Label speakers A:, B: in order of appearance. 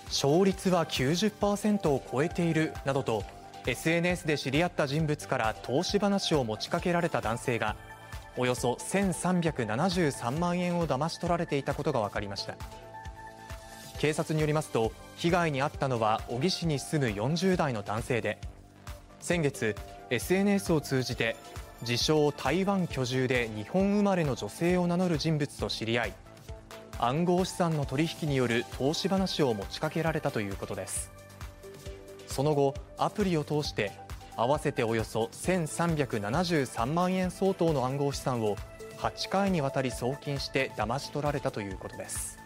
A: 勝率は 90% を超えているなどと SNS で知り合った人物から投資話を持ちかけられた男性がおよそ1373万円を騙し取られていたことが分かりました。警察によりますと、被害に遭ったのは小城市に住む40代の男性で、先月 SNS を通じて自称台湾居住で日本生まれの女性を名乗る人物と知り合い、暗号資産の取引による投資話を持ちかけられたということです。その後、アプリを通して合わせておよそ1373万円相当の暗号資産を8回にわたり送金して騙し取られたということです。